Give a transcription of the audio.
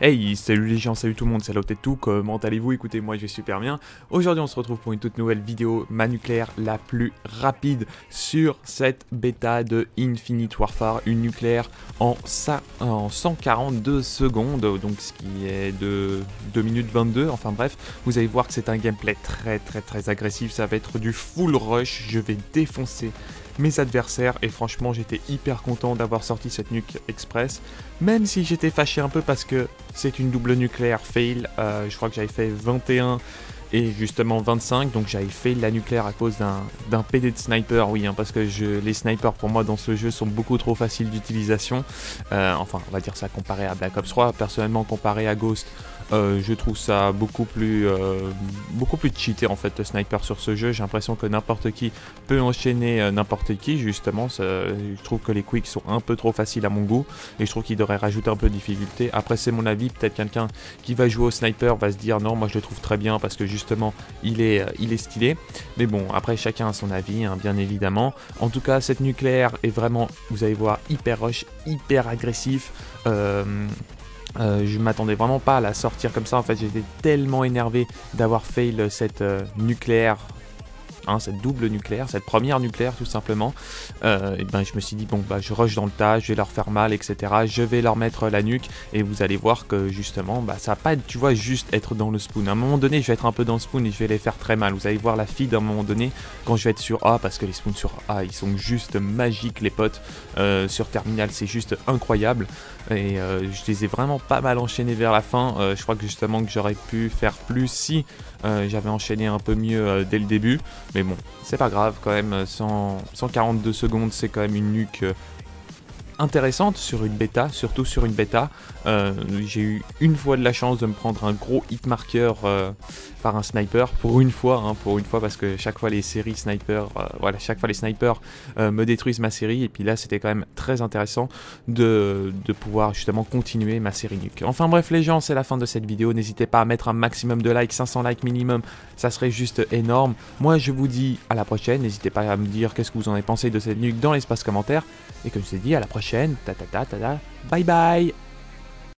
Hey, salut les gens, salut tout le monde, c'est Lotetou, comment allez-vous? Écoutez, moi je vais super bien. Aujourd'hui on se retrouve pour une toute nouvelle vidéo, ma nucléaire la plus rapide sur cette bêta de Infinite Warfare, une nucléaire en 142 secondes, donc ce qui est de 2 minutes 22, enfin bref, vous allez voir que c'est un gameplay très agressif, ça va être du full rush, je vais défoncer mes adversaires et franchement j'étais hyper content d'avoir sorti cette nuque express, même si j'étais fâché un peu parce que c'est une double nucléaire fail. Je crois que j'avais fait 21 et justement 25, donc j'avais fail la nucléaire à cause d'un PD de sniper, oui, parce que les snipers pour moi dans ce jeu sont beaucoup trop faciles d'utilisation, enfin on va dire ça comparé à Black Ops 3, personnellement comparé à Ghost, je trouve ça beaucoup plus cheaté en fait le sniper sur ce jeu. J'ai l'impression que n'importe qui peut enchaîner n'importe qui, justement. Je trouve que les quicks sont un peu trop faciles à mon goût et je trouve qu'ils devraient rajouter un peu de difficulté. Après c'est mon avis, peut-être quelqu'un qui va jouer au sniper va se dire non, moi je le trouve très bien parce que justement il est stylé. Mais bon, après chacun a son avis, bien évidemment. En tout cas cette nucléaire est vraiment, vous allez voir, hyper rush, hyper agressif. Je m'attendais vraiment pas à la sortir comme ça, en fait j'étais tellement énervé d'avoir fail cette nucléaire, cette double nucléaire, cette première nucléaire tout simplement. Et ben je me suis dit bon bah je rush dans le tas, je vais leur faire mal, etc. Je vais leur mettre la nuque et vous allez voir que justement bah ça va pas être, tu vois, juste être dans le spawn. À un moment donné je vais être un peu dans le spawn et je vais les faire très mal. Vous allez voir la feed à un moment donné quand je vais être sur A, parce que les spawns sur A ils sont juste magiques les potes. Sur Terminal c'est juste incroyable. Et je les ai vraiment pas mal enchaînés vers la fin. Je crois que justement que j'aurais pu faire plus si j'avais enchaîné un peu mieux dès le début. Mais bon, c'est pas grave quand même, 142 secondes c'est quand même une nuque intéressante sur une bêta, surtout sur une bêta. J'ai eu une fois de la chance de me prendre un gros hit marker par un sniper, pour une fois, parce que chaque fois les séries snipers, chaque fois les snipers me détruisent ma série, et puis là c'était quand même très intéressant de pouvoir justement continuer ma série nuque. Enfin bref les gens, c'est la fin de cette vidéo, n'hésitez pas à mettre un maximum de likes, 500 likes minimum, ça serait juste énorme. Moi je vous dis à la prochaine, n'hésitez pas à me dire qu'est-ce que vous en avez pensé de cette nuque dans l'espace commentaire, et comme je vous ai dit, à la prochaine, bye bye.